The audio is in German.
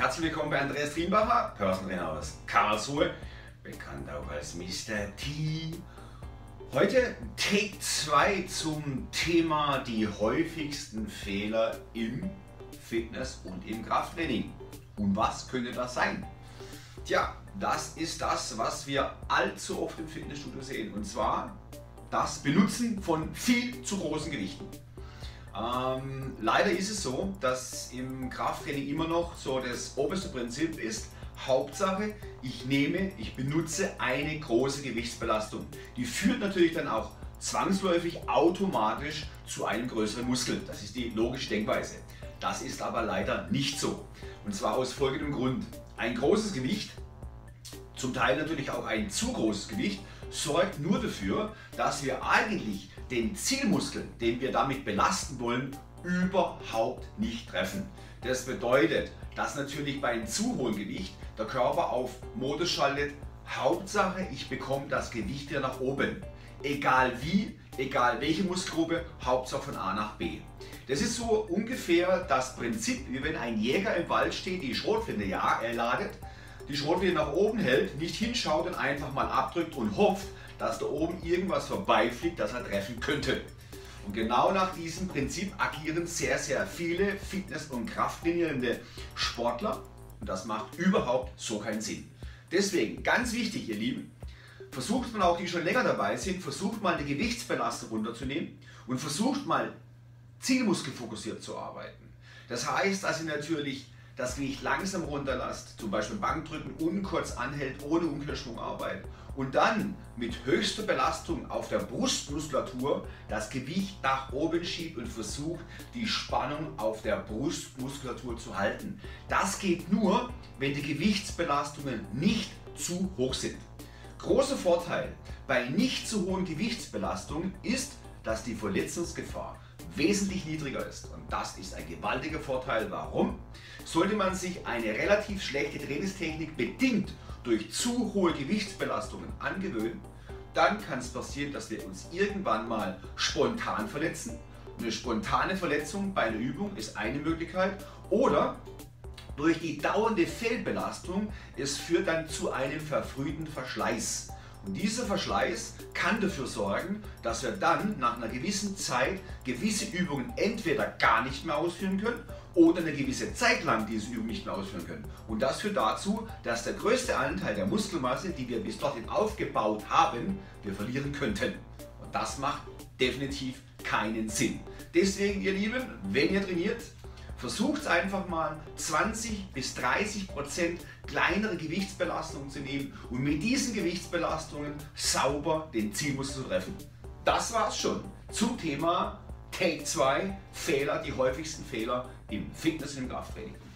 Herzlich willkommen bei Andreas Trienbacher, Personal Trainer aus Karlsruhe, bekannt auch als Mr. T. Heute Take 2 zum Thema die häufigsten Fehler im Fitness- und im Krafttraining. Und was könnte das sein? Tja, das ist das, was wir allzu oft im Fitnessstudio sehen, und zwar das Benutzen von viel zu großen Gewichten. Leider ist es so, dass im Krafttraining immer noch so das oberste Prinzip ist: Hauptsache, ich benutze eine große Gewichtsbelastung. Die führt natürlich dann auch zwangsläufig automatisch zu einem größeren Muskel. Das ist die logische Denkweise. Das ist aber leider nicht so. Und zwar aus folgendem Grund: Ein großes Gewicht, zum Teil natürlich auch ein zu großes Gewicht, sorgt nur dafür, dass wir eigentlich den Zielmuskel, den wir damit belasten wollen, überhaupt nicht treffen. Das bedeutet, dass natürlich bei einem zu hohen Gewicht der Körper auf Modus schaltet: Hauptsache, ich bekomme das Gewicht wieder nach oben. Egal wie, egal welche Muskelgruppe, Hauptsache von A nach B. Das ist so ungefähr das Prinzip, wie wenn ein Jäger im Wald steht, die Schrotflinte ladet, die Schrotflinte nach oben hält, nicht hinschaut und einfach mal abdrückt und hofft, dass da oben irgendwas vorbeifliegt, das er treffen könnte. Und genau nach diesem Prinzip agieren sehr viele Fitness- und krafttrainierende Sportler, und das macht überhaupt so keinen Sinn. Deswegen ganz wichtig, ihr Lieben, versucht mal, auch die schon länger dabei sind, versucht mal die Gewichtsbelastung runterzunehmen und versucht mal zielmuskelfokussiert zu arbeiten. Das heißt, dass ihr natürlich das Gewicht langsam runterlasst, zum Beispiel Bankdrücken, und kurz anhält, ohne Umkehrschwung arbeitet, und dann mit höchster Belastung auf der Brustmuskulatur das Gewicht nach oben schiebt und versucht, die Spannung auf der Brustmuskulatur zu halten. Das geht nur, wenn die Gewichtsbelastungen nicht zu hoch sind. Großer Vorteil bei nicht zu hohen Gewichtsbelastungen ist, dass die Verletzungsgefahr wesentlich niedriger ist, und das ist ein gewaltiger Vorteil. Warum? Sollte man sich eine relativ schlechte Trainingstechnik bedingt durch zu hohe Gewichtsbelastungen angewöhnen, dann kann es passieren, dass wir uns irgendwann mal spontan verletzen. Eine spontane Verletzung bei einer Übung ist eine Möglichkeit, oder durch die dauernde Fehlbelastung, es führt dann zu einem verfrühten Verschleiß. Und dieser Verschleiß kann dafür sorgen, dass wir dann nach einer gewissen Zeit gewisse Übungen entweder gar nicht mehr ausführen können oder eine gewisse Zeit lang diese Übung nicht mehr ausführen können. Und das führt dazu, dass der größte Anteil der Muskelmasse, die wir bis dorthin aufgebaut haben, wir verlieren könnten. Und das macht definitiv keinen Sinn. Deswegen, ihr Lieben, wenn ihr trainiert, versucht einfach mal 20 bis 30% kleinere Gewichtsbelastungen zu nehmen und mit diesen Gewichtsbelastungen sauber den Zielmuskel zu treffen. Das war's schon zum Thema Take 2 Fehler, die häufigsten Fehler im Fitness- und im Krafttraining.